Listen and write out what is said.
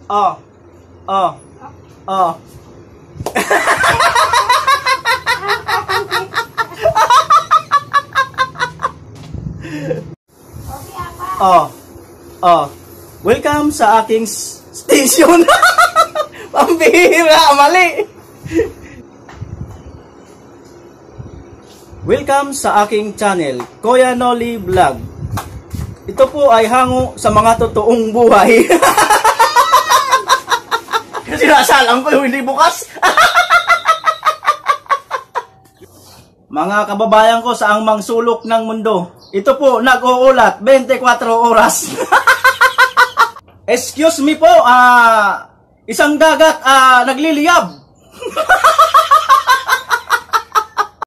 Oh. Oh. Oh. Oh. Oh. Welcome sa aking station. Pambihira, mali. Welcome sa aking channel, Kuya Noli Vlog. Ito po ay hango sa mga totoong buhay. Kasi nasalang ko yung hindi bukas. Mga kababayan ko sa angmang sulok ng mundo, ito po nag-uulat 24 oras. Excuse me po, isang dagat nagliliyab.